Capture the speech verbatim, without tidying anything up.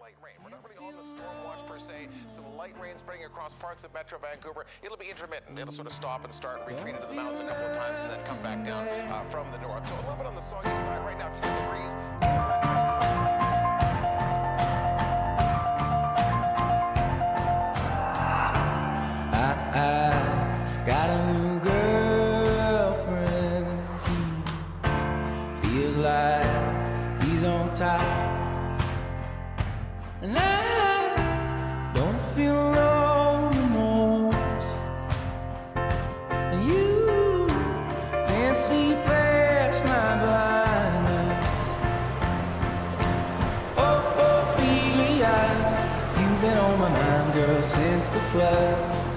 light rain. We're not really on the storm watch per se. Some light rain spreading across parts of Metro Vancouver. It'll be intermittent. It'll sort of stop and start and retreat into the mountains a couple of times and then come back down uh, from the north. So a little bit on the soggy side right now, ten degrees. I, I got a new girlfriend. He feels like he's on top. And I don't feel alone anymore. And you can't see past my blindness. Oh, Ophelia, you've been on my mind, girl, since the flood.